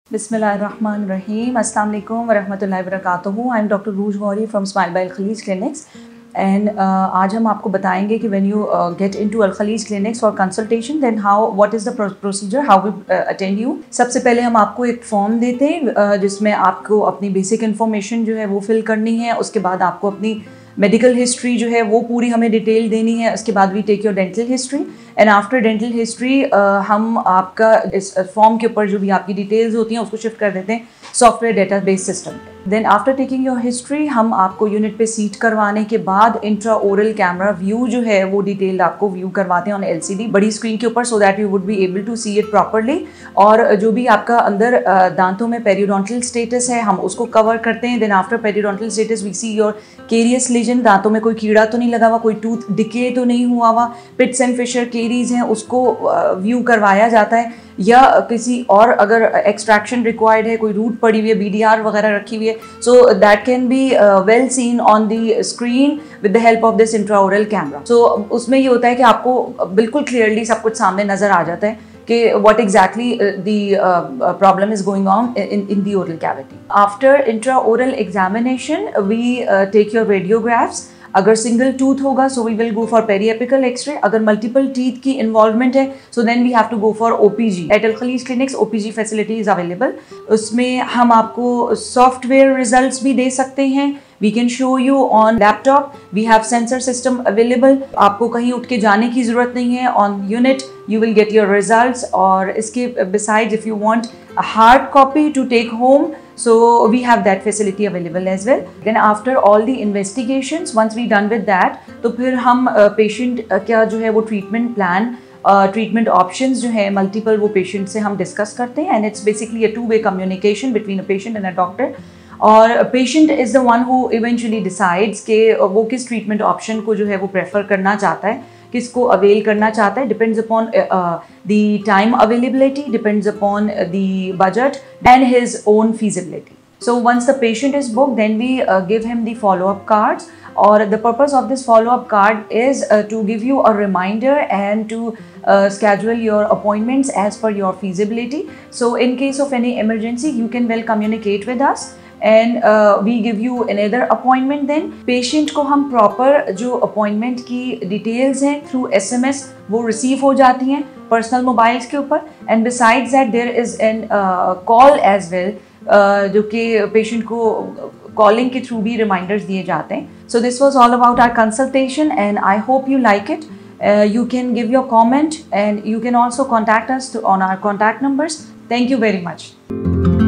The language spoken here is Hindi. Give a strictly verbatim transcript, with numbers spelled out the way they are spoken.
Bismillahirrahmanirrahim. Assalamu alaikum wa rahmatullahi wa barakatuhu. I am Doctor Ruj Gauri from Smile by AlKhaleej Clinics. And uh, आज हम आपको बताएंगे कि when you uh, get into AlKhaleej Clinics for consultation, then how what is the procedure, how we uh, attend you. सबसे पहले हम आपको एक फॉर्म देते हैं uh, जिसमें आपको अपनी बेसिक इन्फॉर्मेशन जो है वो फिल करनी है. उसके बाद आपको अपनी मेडिकल हिस्ट्री जो है वो पूरी हमें डिटेल देनी है. उसके बाद we take your dental history and after dental history हम आपका इस फॉर्म के ऊपर जो भी आपकी डिटेल्स होती हैं उसको शिफ्ट कर देते हैं सॉफ्टवेयर डेटाबेस सिस्टम पे. Then after taking your history हम आपको यूनिट पे सीट करवाने के बाद इंट्रा ओरल कैमरा व्यू जो है वो डिटेल आपको व्यू करवाते हैं ऑन एलसीडी बड़ी स्क्रीन के ऊपर, so that you would be able to see it properly. और जो भी आपका अंदर दांतों में पेरियोडोंटल स्टेटस है हम उसको कवर करते हैं. Then after periodontal status we see your carious lesion, दांतों में कोई कीड़ा तो नहीं लगा हुआ, कोई टूथ डिके तो नहीं हुआ हुआ, पिट्स एंड फिशर केरीज हैं उसको व्यू करवाया जाता है. या किसी और अगर एक्सट्रैक्शन रिक्वायर्ड है, कोई रूट पड़ी हुई है, बीडीआर वगैरह रखी हुई है, so that can be well seen on the screen with the help of this intraoral camera. So उसमें ये होता है कि आपको बिल्कुल क्लियरली सब कुछ सामने नज़र आ जाता है कि what exactly uh, the uh, problem is going on in, in the oral cavity. After intraoral examination, we uh, take your radiographs. अगर सिंगल टूथ होगा so we will go for periapical X ray. अगर मल्टीपल टीथ की इन्वॉल्वमेंट है so then we have to go for OPG. At AlKhaleej Clinics OPG facility is available. उसमें हम आपको सॉफ्टवेयर रिजल्ट्स भी दे सकते हैं. We can show you on laptop. We have sensor system available. आपको कहीं उठ के जाने की ज़रूरत नहीं है. On unit you will get your results. और इसके besides if you want a hard copy to take home, so we have that facility available as well. Then after all the investigations, once we done with that, तो फिर हम पेशेंट uh, क्या जो है वो ट्रीटमेंट प्लान ट्रीटमेंट ऑप्शंस जो है मल्टीपल वो पेशेंट से हम डिस्कस करते हैं. And it's basically a two way communication between a patient and a doctor. और patient is the one who eventually decides कि वो किस ट्रीटमेंट ऑप्शन को जो है वो प्रेफर करना चाहता है, किसको अवेल करना चाहता है. Depends upon the time availability, depends upon the budget and his own feasibility. So once the patient is booked, then we uh, give him the follow-up cards. Or the purpose of this follow-up card is uh, to give you a reminder and to uh, schedule your appointments as per your feasibility. So in case of any emergency, you can well communicate with us. And uh, we give you another appointment. Then patient को हम proper जो appointment की details हैं through S M S वो receive हो जाती हैं personal mobiles के ऊपर. And besides that there is an uh, call as well uh, जो कि patient को calling के through भी reminders दिए जाते हैं. So this was all about our consultation and I hope you like it. Uh, you can give your comment and you can also contact us to, on our contact numbers. Thank you very much.